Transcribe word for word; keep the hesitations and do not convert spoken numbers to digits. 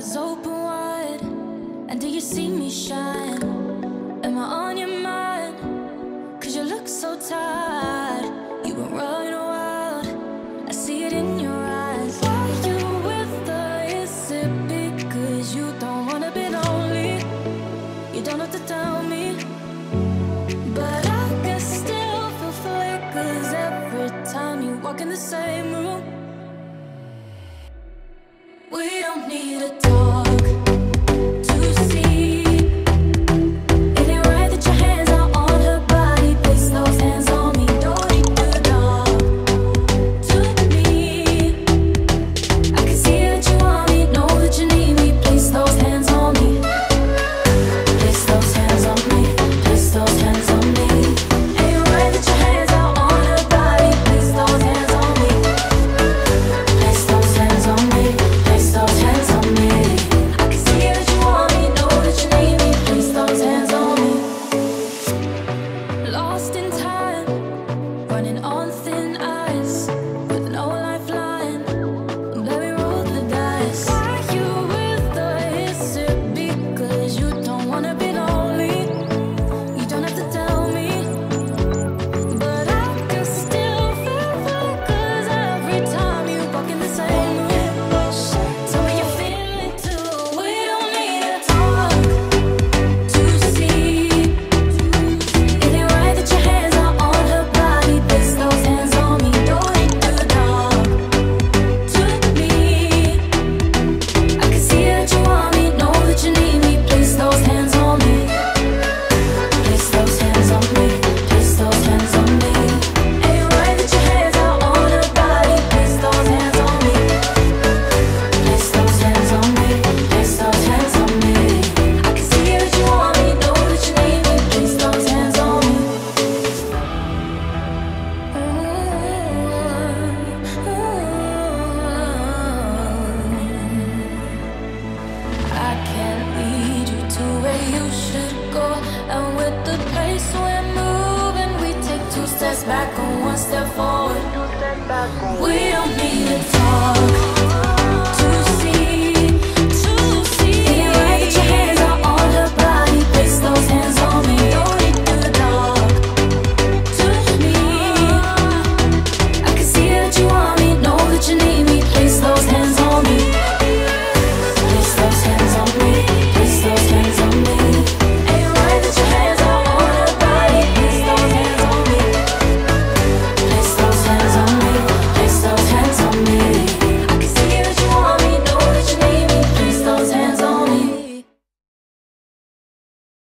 eyes open wide, and do you see me shine? Am I on your mind? Cause you look so tired. You've been running wild, I see it in your eyes. Why you with her? Is it because you don't wanna be lonely? You don't have to tell me, but I can still feel flickers every time you walk in the same room. We don't need to talk to see. It ain't right that your hands are on her body. Place those hands on me. Don't need to talk to me. I can see that you want me, know that you need me. Place those hands on me. Place those hands on me. Place those hands on me. Ain't right that your hands are on her body. Place those hands on me. Place those hands on me. Place those hands on me. I can see that you want me, know that you need me. Place those hands on me. Lost in time, running on thin ice, with no lifeline. Baby, roll the dice. Why you with her? Is it because you don't wanna be lonely? You don't have to tell me, but I can still feel flickers every time you walk in the same room. Tell me you feel it too. We don't need to talk to see. It ain't right that your hands are on her body. Place those hands on me. Don't need to talk to me. I can see that you want me, know that you need me. Place those hands on me. Place those hands on me. Place those hands on me. Ain't right that your hands are on her body. Place those hands on me. Place those hands on me. Place those hands on me. I can see that you want me, know that you need me. Place those hands on me. I can't lead you to where you should go, and with the pace we're moving, we take two steps back and one step forward. We don't need to talk